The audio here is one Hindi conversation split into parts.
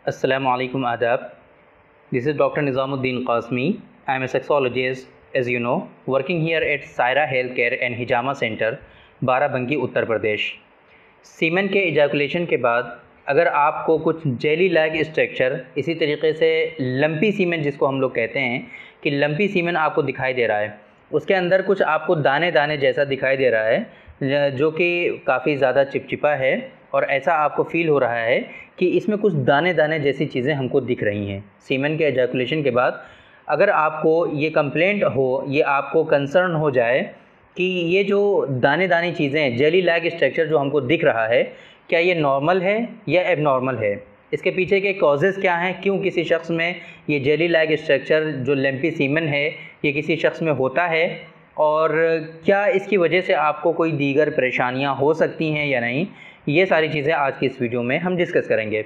Assalamualaikum adab. This is Dr. Nizamuddin Qasmi. I am a sexologist, as you know, working here at Saira Healthcare and Hijama Center, Barabanki Uttar Pradesh. सीमेन के इजैकुलेशन के बाद अगर आपको कुछ जेली लैग स्ट्रक्चर, इसी तरीके से लंपी सीमेन जिसको हम लोग कहते हैं कि लंपी सीमेन आपको दिखाई दे रहा है, उसके अंदर कुछ आपको दाने दाने जैसा दिखाई दे रहा है जो कि काफ़ी ज़्यादा चिपचिपा है और ऐसा आपको फ़ील हो रहा है कि इसमें कुछ दाने दाने जैसी चीज़ें हमको दिख रही हैं। सीमेन के एजैकुलेशन के बाद अगर आपको ये कंप्लेंट हो, ये आपको कंसर्न हो जाए कि ये जो दाने दाने चीज़ें, जेली लैग स्ट्रक्चर जो हमको दिख रहा है, क्या ये नॉर्मल है या एबनॉर्मल है, इसके पीछे के कॉजेज़ क्या हैं, क्यों किसी शख्स में ये जेली लैग स्ट्रक्चर जो लंपी सीमेन है ये किसी शख्स में होता है, और क्या इसकी वजह से आपको कोई दीगर परेशानियां हो सकती हैं या नहीं, ये सारी चीज़ें आज की इस वीडियो में हम डिस्कस करेंगे।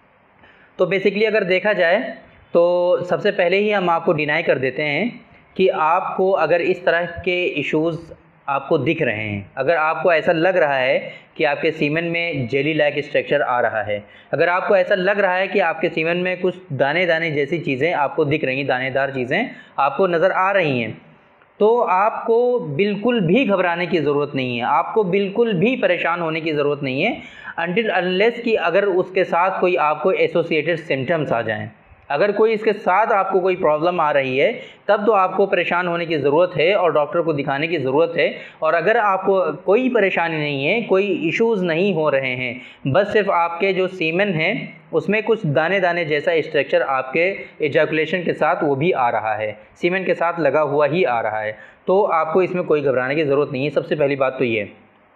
तो बेसिकली अगर देखा जाए तो सबसे पहले ही हम आपको डिनाई कर देते हैं कि आपको अगर इस तरह के इश्यूज़ आपको दिख रहे हैं, अगर आपको ऐसा लग रहा है कि आपके सीमेन में जेली लैग स्ट्रक्चर आ रहा है, अगर आपको ऐसा लग रहा है कि आपके सीमेन में कुछ दाने दाने जैसी चीज़ें आपको दिख रही हैं, दानेदार चीज़ें आपको नज़र आ रही हैं, तो आपको बिल्कुल भी घबराने की ज़रूरत नहीं है, आपको बिल्कुल भी परेशान होने की ज़रूरत नहीं है अनटिल अनलेस कि अगर उसके साथ कोई आपको एसोसिएटेड सिम्टम्स आ जाएं। अगर कोई इसके साथ आपको कोई प्रॉब्लम आ रही है तब तो आपको परेशान होने की ज़रूरत है और डॉक्टर को दिखाने की ज़रूरत है। और अगर आपको कोई परेशानी नहीं है, कोई इश्यूज़ नहीं हो रहे हैं, बस सिर्फ आपके जो सीमेन हैं उसमें कुछ दाने दाने जैसा स्ट्रक्चर आपके एजैकुलेशन के साथ वो भी आ रहा है, सीमेन के साथ लगा हुआ ही आ रहा है, तो आपको इसमें कोई घबराने की ज़रूरत नहीं है। सबसे पहली बात तो ये।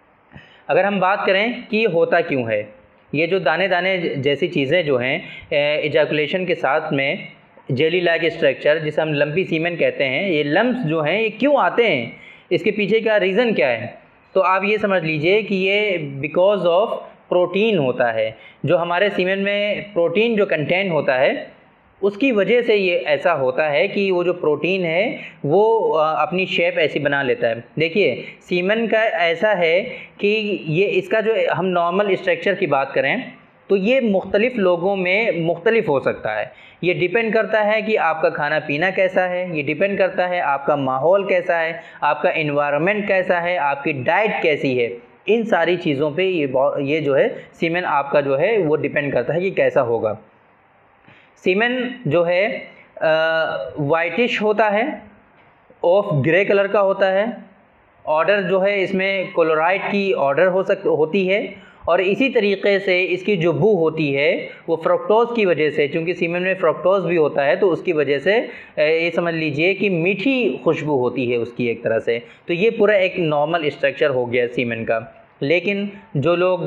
अगर हम बात करें कि होता क्यों है, ये जो दाने दाने जैसी चीज़ें जो हैं एजैकुलेशन के साथ में जेली लैग स्ट्रक्चर जिसे हम लंपी सीमेन कहते हैं, ये लम्प्स जो हैं ये क्यों आते हैं, इसके पीछे का रीज़न क्या है, तो आप ये समझ लीजिए कि ये बिकॉज ऑफ प्रोटीन होता है। जो हमारे सीमेन में प्रोटीन जो कंटेंट होता है उसकी वजह से ये ऐसा होता है कि वो जो प्रोटीन है वो अपनी शेप ऐसी बना लेता है। देखिए सीमेन का ऐसा है कि ये इसका जो हम नॉर्मल स्ट्रक्चर की बात करें तो ये मुख्तलिफ़ लोगों में मुख्तलिफ हो सकता है। ये डिपेंड करता है कि आपका खाना पीना कैसा है, ये डिपेंड करता है आपका माहौल कैसा है, आपका इन्वायरमेंट कैसा है, आपकी डाइट कैसी है, इन सारी चीज़ों पे ये जो है सीमेन आपका जो है वो डिपेंड करता है कि कैसा होगा। सीमेन जो है वाइटिश होता है, ऑफ ग्रे कलर का होता है, ऑर्डर जो है इसमें क्लोराइड की ऑर्डर होती है, और इसी तरीके से इसकी जो बू होती है वो फ्रक्टोज़ की वजह से, क्योंकि सीमेन में फ्रक्टोज़ भी होता है तो उसकी वजह से ये समझ लीजिए कि मीठी खुशबू होती है उसकी एक तरह से। तो ये पूरा एक नॉर्मल स्ट्रक्चर हो गया सीमेन का। लेकिन जो लोग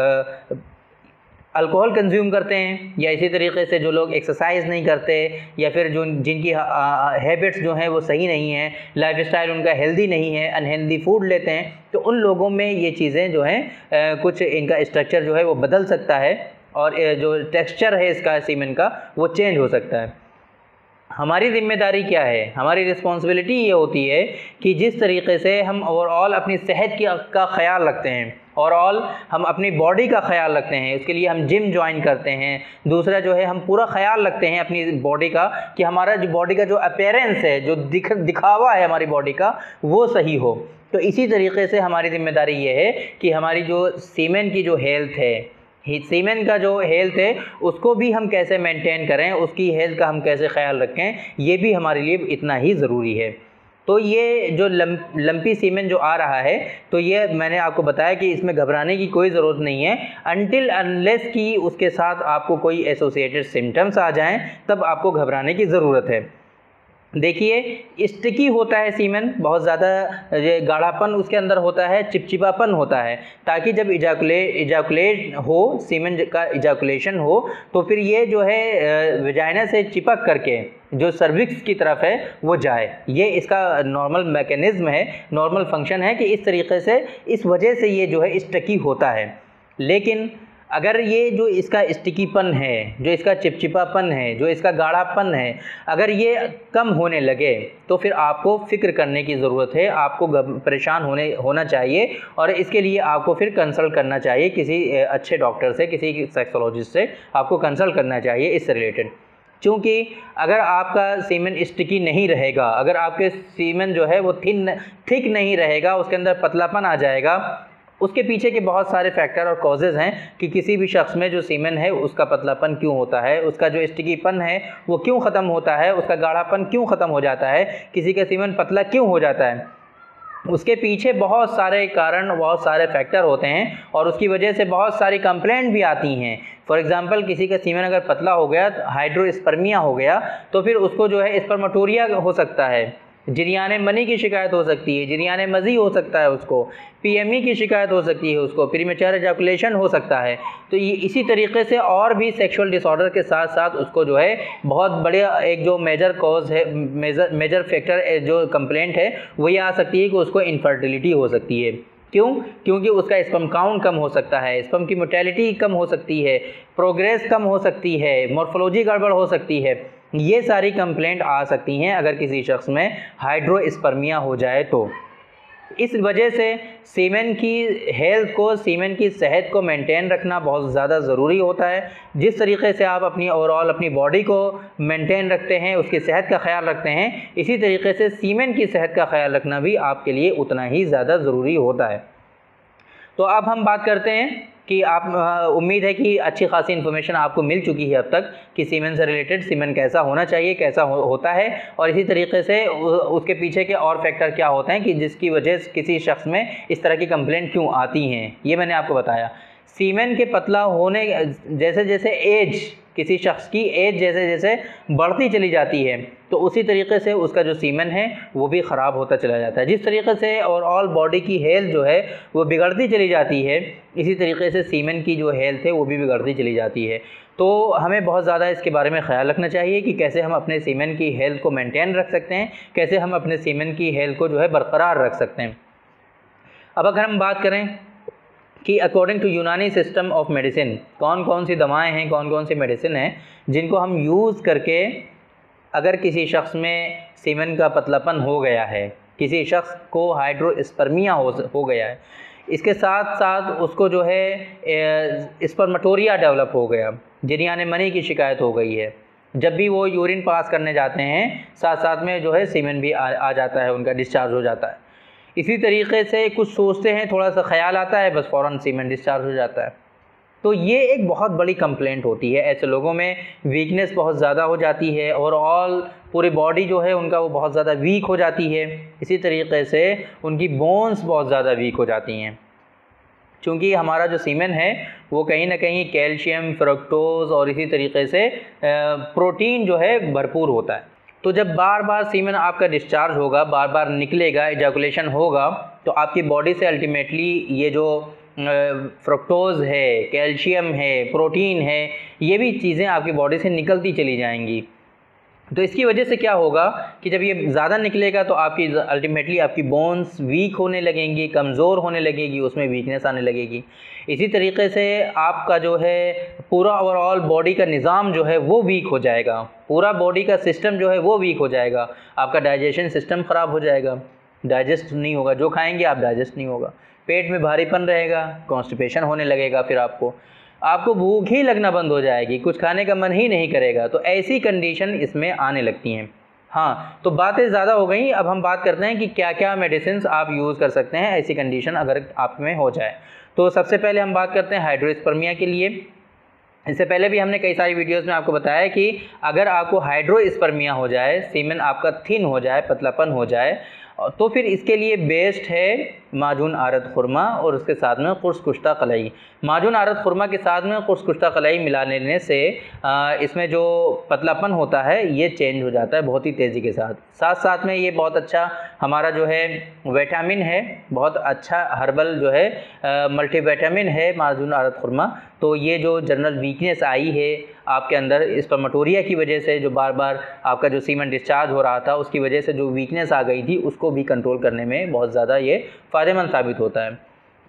अल्कोहल कंज्यूम करते हैं या इसी तरीके से जो लोग एक्सरसाइज नहीं करते या फिर जो जिनकी हैबिट्स जो हैं वो सही नहीं हैं, लाइफस्टाइल उनका हेल्दी नहीं है, अनहेल्दी फूड लेते हैं, तो उन लोगों में ये चीज़ें जो हैं कुछ इनका स्ट्रक्चर जो है वो बदल सकता है और जो टेक्सचर है इसका सीमेन का वो चेंज हो सकता है। हमारी ज़िम्मेदारी क्या है, हमारी रिस्पॉन्सिबिलिटी ये होती है कि जिस तरीके से हम ओवरऑल अपनी सेहत का ख़याल रखते हैं, ओवरऑल हम अपनी बॉडी का ख़याल रखते हैं, उसके लिए हम जिम ज्वाइन करते हैं। दूसरा जो है हम पूरा ख़याल रखते हैं अपनी बॉडी का कि हमारा जो बॉडी का जो अपीयरेंस है, जो दिखावा है हमारी बॉडी का, वो सही हो। तो इसी तरीके से हमारी ज़िम्मेदारी ये है कि हमारी जो सीमेन की जो हेल्थ है, सीमेन का जो हेल्थ है उसको भी हम कैसे मेंटेन करें, उसकी हेल्थ का हम कैसे ख्याल रखें, ये भी हमारे लिए इतना ही ज़रूरी है। तो ये जो लंपी सीमेन जो आ रहा है, तो ये मैंने आपको बताया कि इसमें घबराने की कोई ज़रूरत नहीं है अनटिल अनलेस कि उसके साथ आपको कोई एसोसिएटेड सिम्टम्स आ जाएं, तब आपको घबराने की ज़रूरत है। देखिए स्टिकी होता है सीमेन, बहुत ज़्यादा गाढ़ापन उसके अंदर होता है, चिपचिपापन होता है, ताकि जब इजैकुलेट हो, सीमेन का इजैकुलेशन हो, तो फिर ये जो है वजाइना से चिपक करके जो सर्विक्स की तरफ है वो जाए। ये इसका नॉर्मल मैकेनिज़्म है, नॉर्मल फंक्शन है कि इस तरीके से, इस वजह से ये जो है स्टिकी होता है। लेकिन अगर ये जो इसका स्टिकीपन है, जो इसका चिपचिपापन है, जो इसका गाढ़ापन है, अगर ये कम होने लगे तो फिर आपको फ़िक्र करने की ज़रूरत है, आपको परेशान होना चाहिए और इसके लिए आपको फिर कंसल्ट करना चाहिए किसी अच्छे डॉक्टर से, किसी सेक्सोलॉजिस्ट से आपको कंसल्ट करना चाहिए इससे रिलेटेड। क्योंकि अगर आपका सीमेन स्टिकी नहीं रहेगा, अगर आपके सीमेन जो है वो थिक नहीं रहेगा, उसके अंदर पतलापन आ जाएगा, उसके पीछे के बहुत सारे फैक्टर और कॉजेज़ हैं कि किसी भी शख्स में जो सीमेन है उसका पतलापन क्यों होता है, उसका जो स्टिकीपन है वो क्यों ख़त्म होता है, उसका गाढ़ापन क्यों ख़त्म हो जाता है, किसी का सीमेन पतला क्यों हो जाता है। उसके पीछे बहुत सारे कारण, बहुत सारे फैक्टर होते हैं और उसकी वजह से बहुत सारी कंप्लेंट भी आती हैं। फॉर एग्जांपल किसी का सीमेन अगर पतला हो गया, हाइड्रोस्पर्मिया हो गया, तो फिर उसको जो है स्पर्मेटोरिया हो सकता है, जरियाने मनी की शिकायत हो सकती है, जरियाने मज़ी हो सकता है, उसको पीएमई की शिकायत हो सकती है, उसको प्रीमेच्योर एजैकुलेशन हो सकता है। तो ये इसी तरीके से और भी सेक्सुअल डिसऑर्डर के साथ साथ उसको जो है बहुत बड़े एक जो मेजर कॉज है, मेजर फैक्टर जो कंप्लेंट है वो ये आ सकती है कि उसको इनफर्टिलिटी हो सकती है। क्यों? क्योंकि उसका स्पर्म काउंट कम हो सकता है, स्पर्म की मोर्टेलिटी कम हो सकती है, प्रोग्रेस कम हो सकती है, मॉर्फोलॉजी गड़बड़ हो सकती है। ये सारी कंप्लेंट आ सकती हैं अगर किसी शख्स में हाइड्रोस्पर्मिया हो जाए तो। इस वजह से सीमेन की हेल्थ को, सीमेन की सेहत को मेंटेन रखना बहुत ज़्यादा ज़रूरी होता है। जिस तरीके से आप अपनी ओवरऑल अपनी बॉडी को मेंटेन रखते हैं, उसकी सेहत का ख्याल रखते हैं, इसी तरीके से सीमेन की सेहत का ख्याल रखना भी आपके लिए उतना ही ज़्यादा ज़रूरी होता है। तो अब हम बात करते हैं कि आप उम्मीद है कि अच्छी खासी इन्फॉर्मेशन आपको मिल चुकी है अब तक कि सीमेन से रिलेटेड, सीमेन कैसा होना चाहिए, कैसा होता है और इसी तरीके से उसके पीछे के और फैक्टर क्या होते हैं कि जिसकी वजह से किसी शख्स में इस तरह की कंप्लेंट क्यों आती हैं, ये मैंने आपको बताया। सीमेन के पतला होने जैसे जैसे एज, किसी शख्स की एज जैसे जैसे बढ़ती चली जाती है तो उसी तरीके से उसका जो सीमेन है वो भी ख़राब होता चला जाता है। जिस तरीके से ओवरऑल बॉडी की हेल्थ जो है वो बिगड़ती चली जाती है, इसी तरीके से सीमेन की जो हेल्थ है वो भी बिगड़ती चली जाती है। तो हमें बहुत ज़्यादा इसके बारे में ख्याल रखना चाहिए कि कैसे हम अपने सीमेन की हेल्थ को मेंटेन रख सकते हैं, कैसे हम अपने सीमेन की हेल्थ को जो है बरकरार रख सकते हैं। अब अगर हम बात करें कि according to Unani system of medicine कौन कौन सी दवाएं हैं, कौन कौन सी मेडिसिन हैं जिनको हम यूज़ करके अगर किसी शख्स में सीमेन का पतलापन हो गया है, किसी शख्स को हाइड्रोस्पर्मिया हो गया है, इसके साथ साथ उसको जो है स्पर्मेटोरिया डेवलप हो गया, जरियाने मनी की शिकायत हो गई है, जब भी वो यूरिन पास करने जाते हैं साथ साथ में जो है सीमेन भी आ जाता है, उनका डिस्चार्ज हो जाता है। इसी तरीके से कुछ सोचते हैं, थोड़ा सा ख्याल आता है, बस फ़ौरन सीमेन डिस्चार्ज हो जाता है। तो ये एक बहुत बड़ी कंप्लेंट होती है। ऐसे लोगों में वीकनेस बहुत ज़्यादा हो जाती है और ऑल पूरी बॉडी जो है उनका वो बहुत ज़्यादा वीक हो जाती है। इसी तरीके से उनकी बोन्स बहुत ज़्यादा वीक हो जाती हैं, क्योंकि हमारा जो सीमेन है वो कहीं ना कहीं कैल्शियम, फ्रक्टोज और इसी तरीके से प्रोटीन जो है भरपूर होता है। तो जब बार बार सीमेन आपका डिस्चार्ज होगा, बार बार निकलेगा, एजैकुलेशन होगा, तो आपकी बॉडी से अल्टीमेटली ये जो फ्रक्टोज है, कैल्शियम है, प्रोटीन है, ये भी चीज़ें आपकी बॉडी से निकलती चली जाएंगी। तो इसकी वजह से क्या होगा कि जब ये ज़्यादा निकलेगा तो आपकी अल्टीमेटली आपकी बोन्स वीक होने लगेंगी, कमज़ोर होने लगेगी, उसमें वीकनेस आने लगेगी। इसी तरीके से आपका जो है पूरा ओवरऑल बॉडी का निज़ाम जो है वो वीक हो जाएगा, पूरा बॉडी का सिस्टम जो है वो वीक हो जाएगा। आपका डाइजेशन सिस्टम ख़राब हो जाएगा, डाइजेस्ट नहीं होगा, जो खाएंगे आप डाइजेस्ट नहीं होगा, पेट में भारीपन रहेगा, कॉन्स्टिपेशन होने लगेगा, फिर आपको भूख ही लगना बंद हो जाएगी, कुछ खाने का मन ही नहीं करेगा। तो ऐसी कंडीशन इसमें आने लगती हैं। हाँ, तो बातें ज़्यादा हो गई, अब हम बात करते हैं कि क्या क्या मेडिसिन आप यूज़ कर सकते हैं ऐसी कंडीशन अगर आप में हो जाए। तो सबसे पहले हम बात करते हैं हाइड्रोस्पर्मिया के लिए। इससे पहले भी हमने कई सारी वीडियोस में आपको बताया कि अगर आपको हाइड्रोस्पर्मिया हो जाए, सीमेन आपका थिन हो जाए, पतलापन हो जाए, तो फिर इसके लिए बेस्ट है माजून आरद खुरमा और उसके साथ में कुर्स कुश्ता कलाई। माजून आरद खुरमा के साथ में कुर्स कुश्ता कलाई मिला लेने से इसमें जो पतलापन होता है ये चेंज हो जाता है बहुत ही तेज़ी के साथ। साथ साथ में ये बहुत अच्छा हमारा जो है विटामिन है, बहुत अच्छा हर्बल जो है मल्टीविटामिन है माजून आरद खुरमा। तो ये जो जनरल वीकनेस आई है आपके अंदर स्पर्मेटोरिया की वजह से, जो बार बार आपका जो सीमेन डिस्चार्ज हो रहा था उसकी वजह से जो वीकनेस आ गई थी, उसको भी कंट्रोल करने में बहुत ज़्यादा ये फ़ायदेमंद साबित होता है।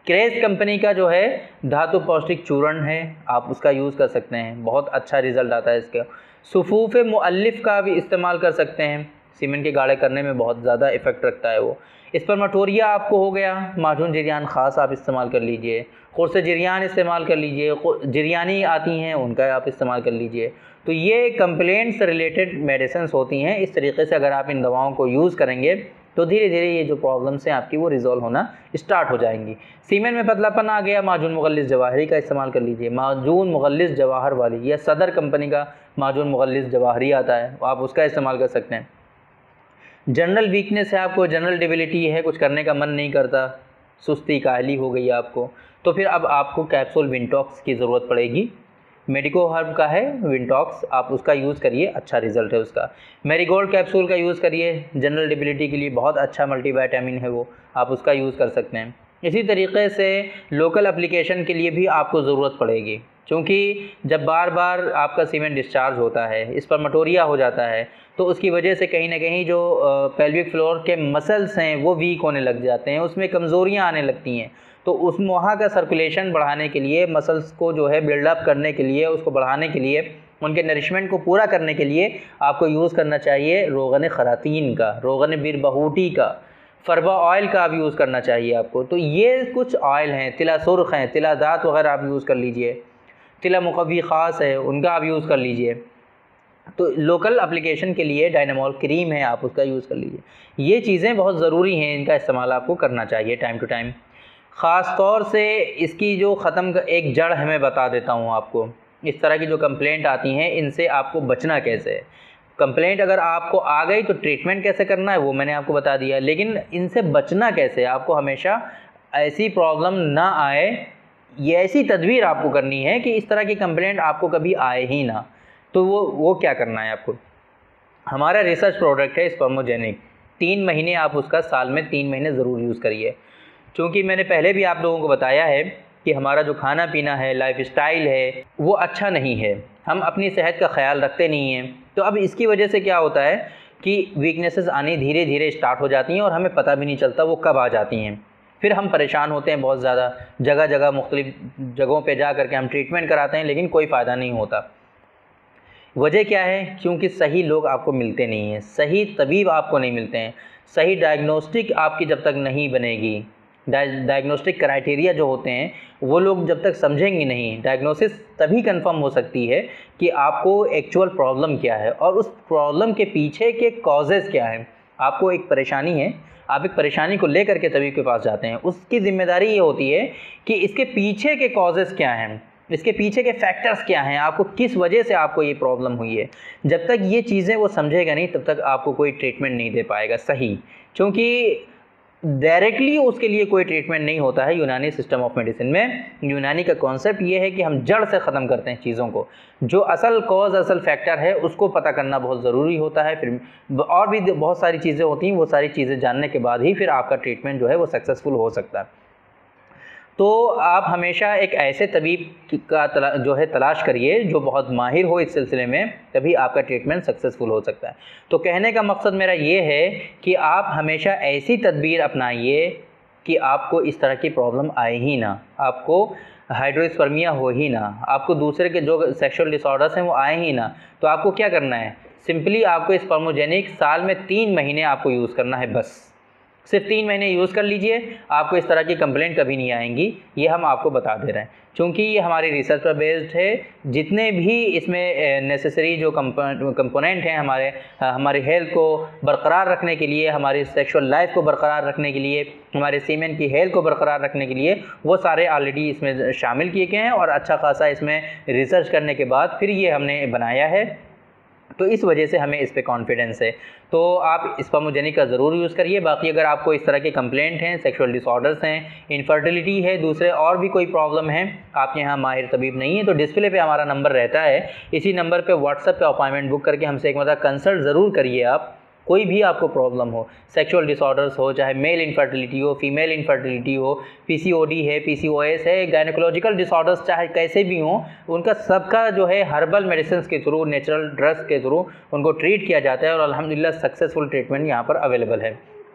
क्रेज कंपनी का जो है धातु पौष्टिक चूर्ण है, आप उसका यूज़ कर सकते हैं, बहुत अच्छा रिज़ल्ट आता है इसका। सुफूफ मुअल्लिफ का भी इस्तेमाल कर सकते हैं, सीमेंट के गाढ़े करने में बहुत ज़्यादा इफ़ेक्ट रखता है वो। स्पर्मेटोरिया आपको हो गया, माजून जिरियान ख़ास आप इस्तेमाल कर लीजिए, खुर्स जिरियान इस्तेमाल कर लीजिए, जिरियानी आती हैं उनका आप इस्तेमाल कर लीजिए। तो ये कंप्लेंट से रिलेटेड मेडिसिन होती हैं। इस तरीके से अगर आप इन दवाओं को यूज़ करेंगे तो धीरे धीरे ये जो प्रॉब्लम्स हैं आपकी वो रिजॉल्व होना स्टार्ट हो जाएंगी। सीमेंट में पतलापन आ गया, माजून मुगल्लिस जवाहरी का इस्तेमाल कर लीजिए, माजून मुगल्लिस जवाहर वाली या सदर कंपनी का माजून मुगल्लिस जवाहरी आता है, आप उसका इस्तेमाल कर सकते हैं। जनरल वीकनेस है आपको, जनरल डिबिलिटी है, कुछ करने का मन नहीं करता, सुस्ती काहली हो गई आपको, तो फिर अब आपको कैप्सूल विंटॉक्स की ज़रूरत पड़ेगी। मेडिको हर्ब का है विंटॉक्स, आप उसका यूज़ करिए, अच्छा रिजल्ट है उसका। मैरीगोल्ड कैप्सूल का यूज़ करिए, जनरल डिबिलिटी के लिए बहुत अच्छा मल्टीविटामिन है वो, आप उसका यूज़ कर सकते हैं। इसी तरीके से लोकल एप्लीकेशन के लिए भी आपको ज़रूरत पड़ेगी, क्योंकि जब बार बार आपका सीमेंट डिस्चार्ज होता है, स्पर्मेटोरिया हो जाता है, तो उसकी वजह से कहीं ना कहीं जो पेल्विक फ्लोर के मसल्स हैं वो वीक होने लग जाते हैं, उसमें कमज़ोरियाँ आने लगती हैं। तो उस वहाँ का सर्कुलेशन बढ़ाने के लिए, मसल्स को जो है बिल्डअप करने के लिए, उसको बढ़ाने के लिए, उनके नरिशमेंट को पूरा करने के लिए आपको यूज़ करना चाहिए रोगन खरातीन का, रोगन बिरबहूटी का, फरबा ऑयल का आप यूज़ करना चाहिए आपको। तो ये कुछ ऑयल हैं, तिला सुर्ख हैं, तिला दात वगैरह आप यूज़ कर लीजिए, तिला मुकव्वी ख़ास है उनका आप यूज़ कर लीजिए। तो लोकल एप्लीकेशन के लिए डायनामोल क्रीम है, आप उसका यूज़ कर लीजिए। ये चीज़ें बहुत ज़रूरी हैं, इनका इस्तेमाल आपको करना चाहिए टाइम टू टाइम। ख़ास तौर से इसकी जो ख़त्म एक जड़ है मैं बता देता हूँ आपको, इस तरह की जो कंप्लेंट आती हैं इनसे आपको बचना कैसे है। कंप्लेंट अगर आपको आ गई तो ट्रीटमेंट कैसे करना है वो मैंने आपको बता दिया, लेकिन इनसे बचना कैसे, आपको हमेशा ऐसी प्रॉब्लम ना आए, ये ऐसी तदबीर आपको करनी है कि इस तरह की कंप्लेंट आपको कभी आए ही ना। तो वो क्या करना है आपको, हमारा रिसर्च प्रोडक्ट है स्पर्मोजेनिक, 3 महीने आप उसका, साल में 3 महीने ज़रूर यूज़ करिए। क्योंकि मैंने पहले भी आप लोगों को बताया है कि हमारा जो खाना पीना है, लाइफस्टाइल है, वो अच्छा नहीं है, हम अपनी सेहत का ख्याल रखते नहीं हैं। तो अब इसकी वजह से क्या होता है कि वीकनेसेस आनी धीरे धीरे स्टार्ट हो जाती हैं और हमें पता भी नहीं चलता वो कब आ जाती हैं। फिर हम परेशान होते हैं बहुत ज़्यादा, जगह जगह मुख्तलिफ जगहों पे जा करके हम ट्रीटमेंट कराते हैं, लेकिन कोई फ़ायदा नहीं होता। वजह क्या है, क्योंकि सही लोग आपको मिलते नहीं हैं, सही तबीब आपको नहीं मिलते हैं, सही डायग्नोस्टिक आपकी जब तक नहीं बनेगी, डायग्नोस्टिक क्राइटेरिया जो होते हैं वो लोग जब तक समझेंगे नहीं, डायग्नोसिस तभी कंफर्म हो सकती है कि आपको एक्चुअल प्रॉब्लम क्या है और उस प्रॉब्लम के पीछे के कॉजेज़ क्या हैं। आपको एक परेशानी है, आप एक परेशानी को लेकर के तबीब के पास जाते हैं, उसकी ज़िम्मेदारी ये होती है कि इसके पीछे के कॉजेज़ क्या हैं, इसके पीछे के फैक्टर्स क्या हैं, आपको किस वजह से आपको ये प्रॉब्लम हुई है। जब तक ये चीज़ें वो समझेगा नहीं तब तक आपको कोई ट्रीटमेंट नहीं दे पाएगा सही, क्योंकि डायरेक्टली उसके लिए कोई ट्रीटमेंट नहीं होता है। यूनानी सिस्टम ऑफ मेडिसिन में यूनानी का कॉन्सेप्ट ये है कि हम जड़ से ख़त्म करते हैं चीज़ों को, जो असल कॉज, असल फैक्टर है उसको पता करना बहुत ज़रूरी होता है। फिर और भी बहुत सारी चीज़ें होती हैं, वो सारी चीज़ें जानने के बाद ही फिर आपका ट्रीटमेंट जो है वो सक्सेसफुल हो सकता है। तो आप हमेशा एक ऐसे तबीब का जो है तलाश करिए जो बहुत माहिर हो इस सिलसिले में, तभी आपका ट्रीटमेंट सक्सेसफुल हो सकता है। तो कहने का मकसद मेरा ये है कि आप हमेशा ऐसी तदबीर अपनाइए कि आपको इस तरह की प्रॉब्लम आए ही ना, आपको हाइड्रोस्पर्मिया हो ही ना, आपको दूसरे के जो सेक्सुअल डिसऑर्डर्स हैं वो आए ही ना। तो आपको क्या करना है, सिंपली आपको स्पर्मोजेनिक साल में 3 महीने आपको यूज़ करना है, बस सिर्फ 3 महीने यूज़ कर लीजिए, आपको इस तरह की कंप्लेंट कभी नहीं आएंगी। ये हम आपको बता दे रहे हैं क्योंकि ये हमारी रिसर्च पर बेस्ड है। जितने भी इसमें नेसेसरी जो कंपोनेंट हैं हमारे हेल्थ को बरकरार रखने के लिए, हमारी सेक्सुअल लाइफ को बरकरार रखने के लिए, हमारे सीमेन की हेल्थ को बरकरार रखने के लिए, वो सारे ऑलरेडी इसमें शामिल किए गए हैं और अच्छा खासा इसमें रिसर्च करने के बाद फिर ये हमने बनाया है। तो इस वजह से हमें इस पे कॉन्फिडेंस है। तो आप स्पर्मोजेनिक का ज़रूर यूज़ करिए। बाकी अगर आपको इस तरह के कंप्लेंट हैं, सेक्सुअल डिसऑर्डर्स हैं, इनफर्टिलिटी है, दूसरे और भी कोई प्रॉब्लम है, आपके यहाँ माहिर तबीब नहीं है, तो डिस्प्ले पे हमारा नंबर रहता है, इसी नंबर पे व्हाट्सएप पे अपॉइंटमेंट बुक करके हमसे एक मतलब कंसल्ट ज़रूर करिए। आप कोई भी आपको प्रॉब्लम हो, सेक्सुअल डिसऑर्डर्स हो, चाहे मेल इनफर्टिलिटी हो, फीमेल इनफर्टिलिटी हो, पीसीओडी है, पीसीओएस है, गायनोकोलॉजिकल डिसऑर्डर्स चाहे कैसे भी हों, उनका सबका जो है हर्बल मेडिसिन के थ्रू, नेचुरल ड्रग्स के थ्रू उनको ट्रीट किया जाता है और अल्हम्दुलिल्लाह सक्सेसफुल ट्रीटमेंट यहाँ पर अवेलेबल है।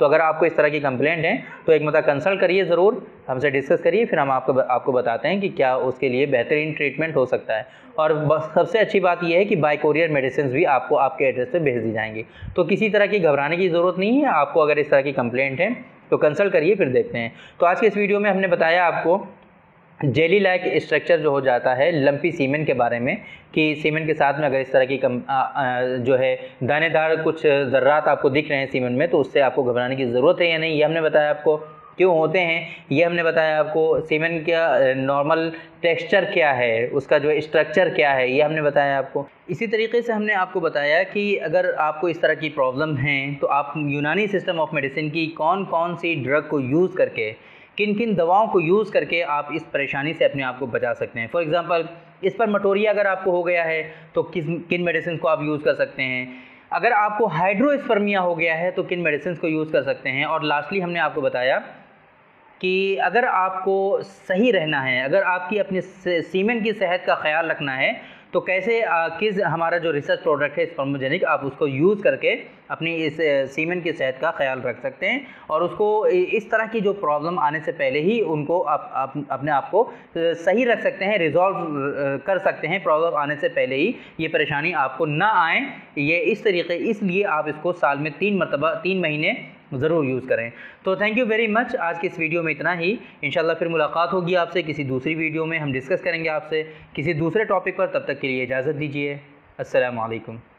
तो अगर आपको इस तरह की कंप्लेंट है तो एक मतलब कंसल्ट करिए, ज़रूर हमसे डिस्कस करिए, फिर हम आपको बताते हैं कि क्या उसके लिए बेहतरीन ट्रीटमेंट हो सकता है। और सबसे अच्छी बात यह है कि बाय कोरियर मेडिसिन भी आपको आपके एड्रेस पे भेज दी जाएंगी। तो किसी तरह की घबराने की ज़रूरत नहीं है। आपको अगर इस तरह की कंप्लेंट है तो कंसल्ट करिए, फिर देखते हैं। तो आज के इस वीडियो में हमने बताया आपको जेली लाइक स्ट्रक्चर जो हो जाता है लंपी सीमेंट के बारे में, कि सीमेंट के साथ में अगर इस तरह की जो है दानेदार कुछ ज़र्रात आपको दिख रहे हैं सीमेंट में, तो उससे आपको घबराने की ज़रूरत है या नहीं, ये हमने बताया आपको। क्यों होते हैं ये हमने बताया आपको। सीमेंट का नॉर्मल टेक्सचर क्या है, उसका जो स्ट्रक्चर क्या है, ये हमने बताया आपको। इसी तरीके से हमने आपको बताया कि अगर आपको इस तरह की प्रॉब्लम है तो आप यूनानी सिस्टम ऑफ मेडिसिन की कौन कौन सी ड्रग को यूज़ करके, किन किन दवाओं को यूज़ करके आप इस परेशानी से अपने आप को बचा सकते हैं। फॉर एग्जांपल स्पर्मेटोरिया अगर आपको हो गया है तो किन मेडिसिन को आप यूज़ कर सकते हैं। अगर आपको हाइड्रोस्पर्मिया हो गया है तो किन मेडिसिन को यूज़ कर सकते हैं। और लास्टली हमने आपको बताया कि अगर आपको सही रहना है, अगर आपकी अपने सीमेंट की सेहत का ख्याल रखना है, तो कैसे किस हमारा जो रिसर्च प्रोडक्ट है स्पर्मोजेनिक, आप उसको यूज़ करके अपनी इस सीमेंट की सेहत का ख्याल रख सकते हैं और उसको इस तरह की जो प्रॉब्लम आने से पहले ही उनको आप अपने आप को सही रख सकते हैं, रिजॉल्व कर सकते हैं। प्रॉब्लम आने से पहले ही ये परेशानी आपको ना आए, ये इसलिए आप इसको साल में 3 महीने ज़रूर यूज़ करें। तो थैंक यू वेरी मच। आज की इस वीडियो में इतना ही। इंशाल्लाह फिर मुलाकात होगी आपसे किसी दूसरी वीडियो में, हम डिस्कस करेंगे आपसे किसी दूसरे टॉपिक पर। तब तक के लिए इजाज़त दीजिए। अस्सलामु अलैकुम।